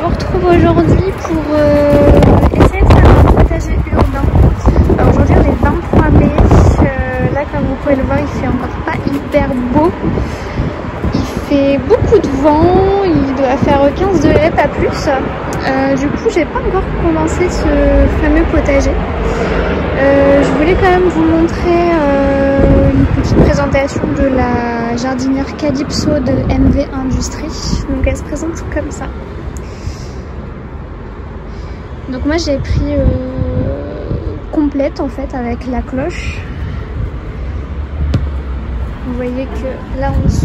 vous retrouve aujourd'hui pour essayer de faire un potager urbain. Alors aujourd'hui on est le 23 mai, là comme vous pouvez le voir il fait encore pas hyper beau. Il fait beaucoup de vent, il doit faire 15 degrés pas plus. Du coup j'ai pas encore commencé ce fameux potager. Je voulais quand même vous montrer une petite présentation de la jardinière Calypso de MV Industrie. Donc elle se présente comme ça. Donc moi j'ai pris complète en fait avec la cloche. Vous voyez que là en dessous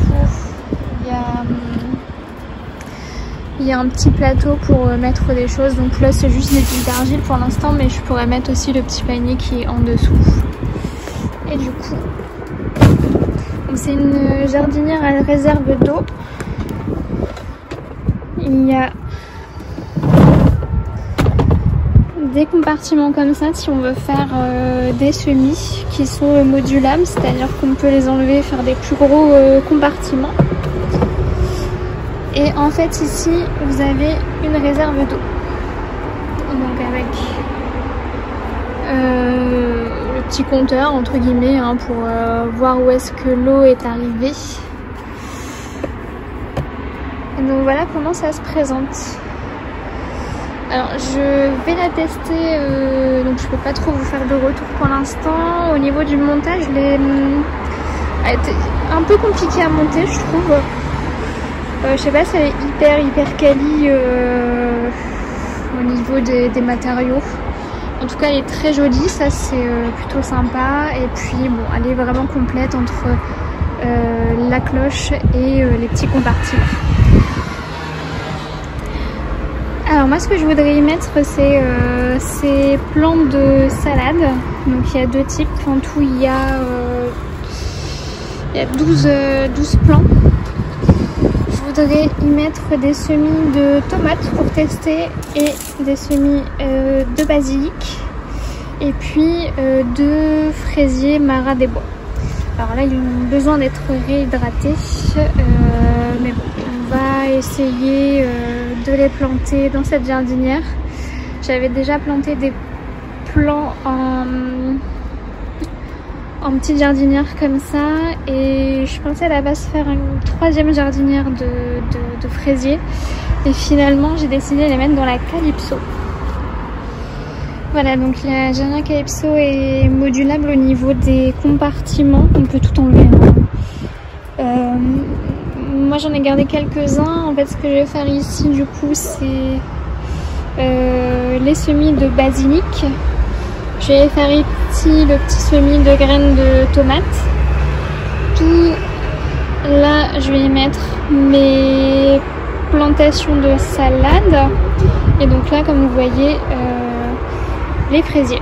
il y a un petit plateau pour mettre des choses. Donc là c'est juste des billes d'argile pour l'instant, mais je pourrais mettre aussi le petit panier qui est en dessous. Et du coup, c'est une jardinière à réserve d'eau. Il y a des compartiments comme ça si on veut faire des semis qui sont modulables, c'est-à-dire qu'on peut les enlever et faire des plus gros compartiments. Et en fait ici vous avez une réserve d'eau, donc avec le petit compteur entre guillemets hein, pour voir où est-ce que l'eau est arrivée. Et donc voilà comment ça se présente. Alors je vais la tester, donc je peux pas trop vous faire de retour pour l'instant. Au niveau du montage, elle a été un peu compliqué à monter je trouve. Je sais pas si elle est hyper quali au niveau des matériaux. En tout cas elle est très jolie, ça c'est plutôt sympa. Et puis bon, elle est vraiment complète entre la cloche et les petits compartiments. Alors moi ce que je voudrais y mettre c'est ces plants de salade. Donc il y a deux types, en tout il y a 12 plants. Je voudrais y mettre des semis de tomates pour tester et des semis de basilic et puis de fraisiers Mara des Bois. Alors là ils ont besoin d'être réhydratés, mais bon, on va essayer de les planter dans cette jardinière. J'avais déjà planté des plants en petite jardinière comme ça, et je pensais à la base faire une troisième jardinière de fraisiers, et finalement j'ai décidé de les mettre dans la Calypso. Voilà, donc la jardinière Calypso est modulable au niveau des compartiments, on peut tout enlever. Moi j'en ai gardé quelques-uns. En fait ce que je vais faire ici du coup c'est les semis de basilic. Je vais faire ici le petit semis de graines de tomates. Puis là je vais y mettre mes plantations de salade. Et donc là comme vous voyez les fraisiers.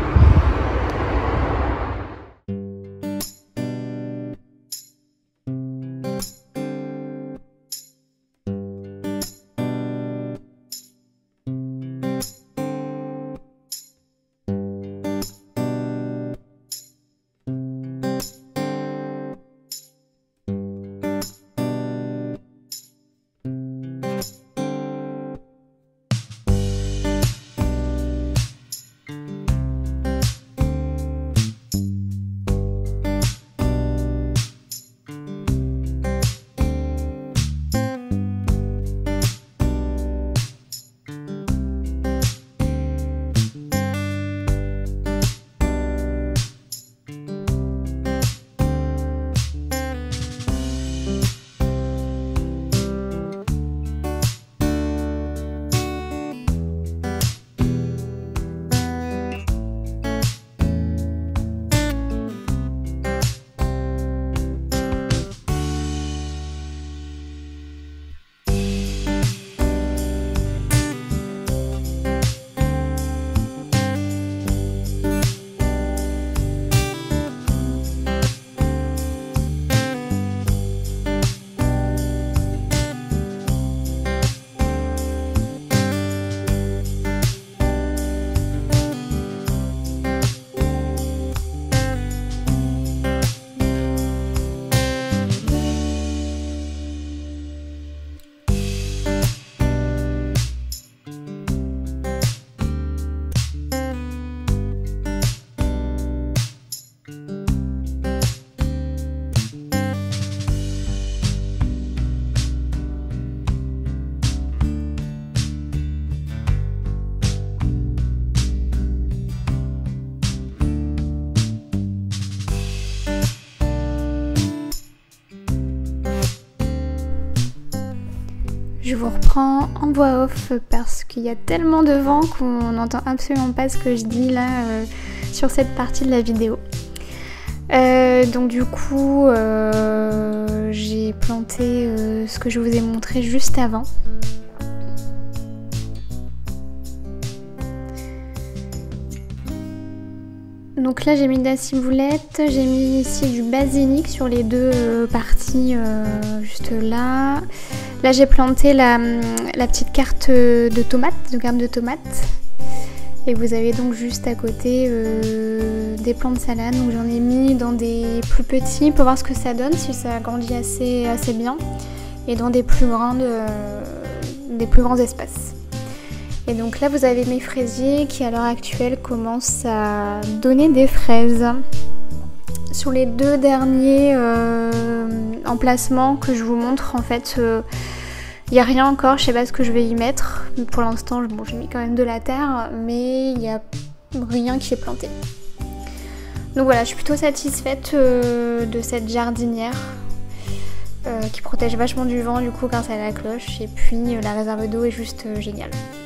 Je vous reprends en voix off parce qu'il y a tellement de vent qu'on n'entend absolument pas ce que je dis là sur cette partie de la vidéo. Donc du coup, j'ai planté ce que je vous ai montré juste avant. Donc là j'ai mis de la ciboulette, j'ai mis ici du basilic sur les deux parties juste là. Là j'ai planté la petite carte de tomates, de graines de tomates. Et vous avez donc juste à côté des plants de salade. Donc j'en ai mis dans des plus petits pour voir ce que ça donne, si ça grandit assez bien. Et dans des plus grands espaces. Et donc là vous avez mes fraisiers qui à l'heure actuelle commencent à donner des fraises. Sur les deux derniers emplacements que je vous montre, en fait, il n'y a rien encore, je sais pas ce que je vais y mettre. Pour l'instant, bon, j'ai mis quand même de la terre, mais il n'y a rien qui est planté. Donc voilà, je suis plutôt satisfaite de cette jardinière qui protège vachement du vent du coup grâce à la cloche. Et puis la réserve d'eau est juste géniale.